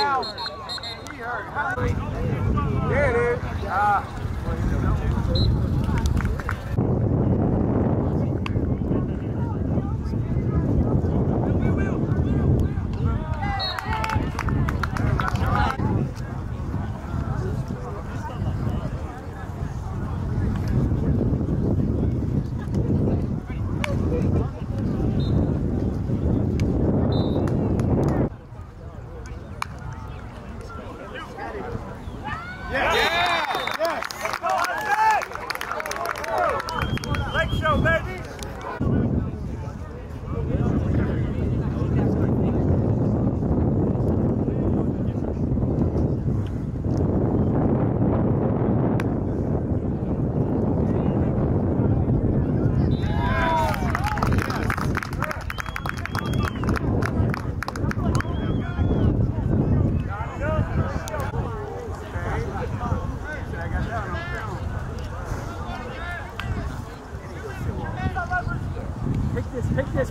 There it is. Pick this!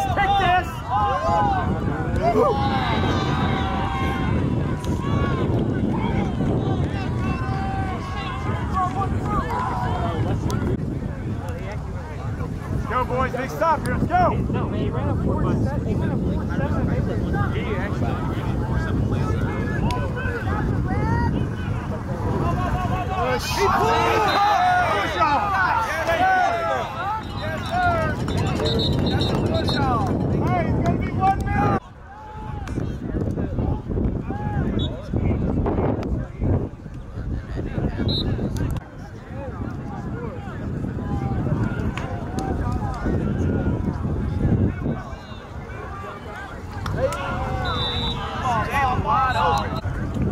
Go, boys, big stop here, let's go! No, he ran a 4-7. He ran a 4-7. He actually ran 4-7 plays. Push off! Yes, sir! That's a push off! Alright, it's gonna be 1 minute! Wide open.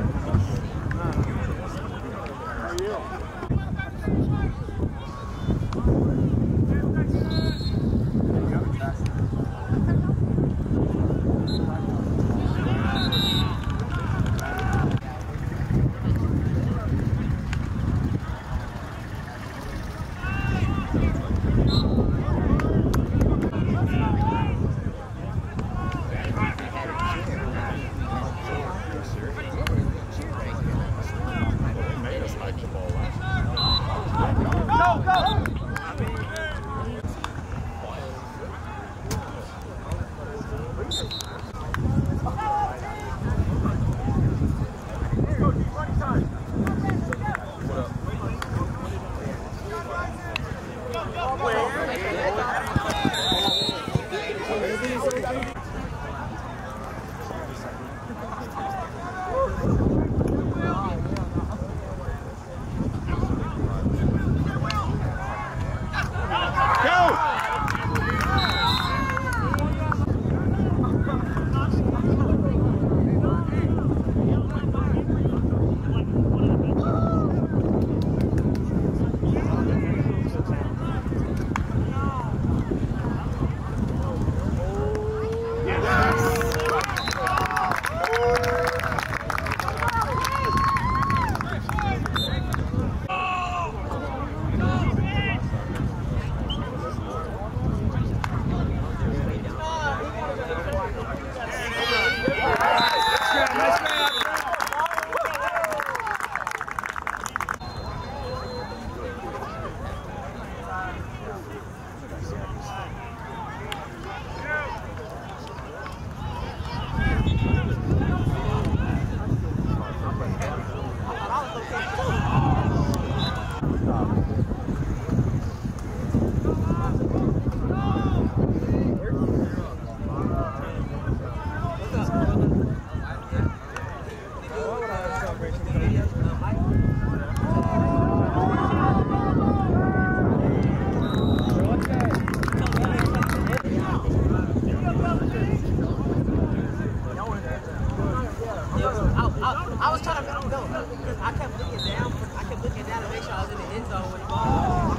I was trying to go because I kept looking down. I kept looking down to make sure I was in the end zone with the ball.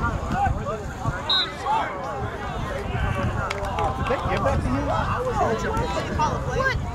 Did they give that to you? I was in call a play. What?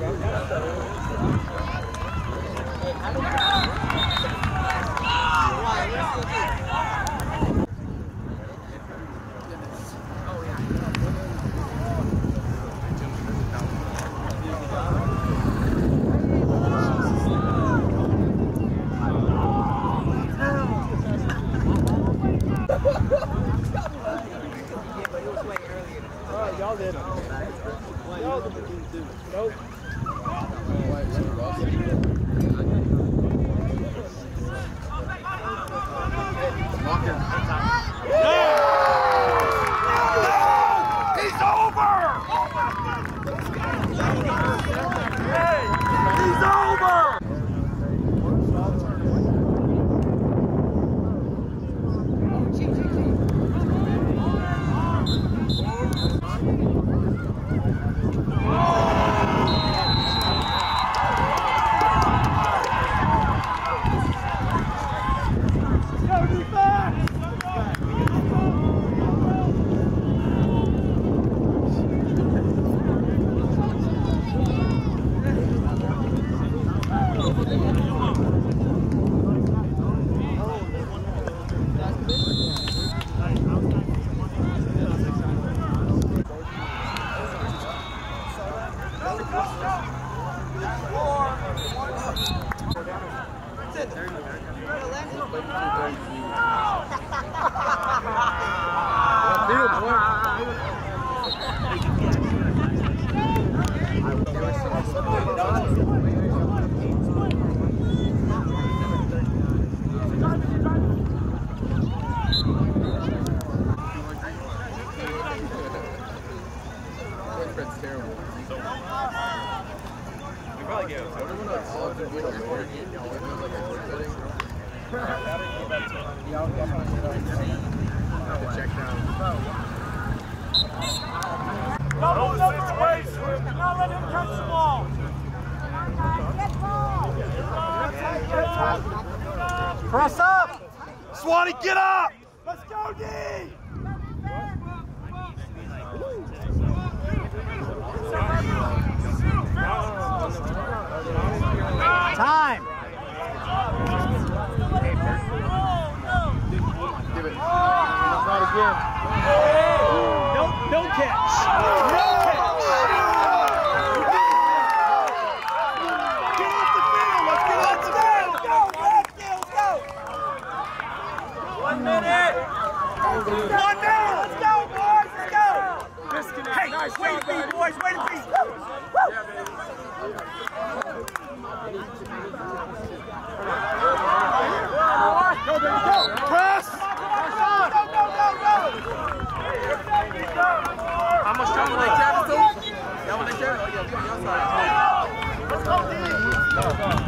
Y'all did. Y'all did. Nope. He's over! Hey, he's over! Double situation. Now let him catch the ball. Press up! Swanee, get up! Let's go, D! Time! Not again. No catch. No catch. Get off the field! Let's get off the field! Go, Redskills, go! 1 minute! 1 minute! Let's go, boys! Let's go! Disconnect. Hey, nice way to be, boys! Way to be! Go, baby, go! Press! How much time will they carry, too? Y'all want to carry? Oh, yeah, we on your side. Let's go, D!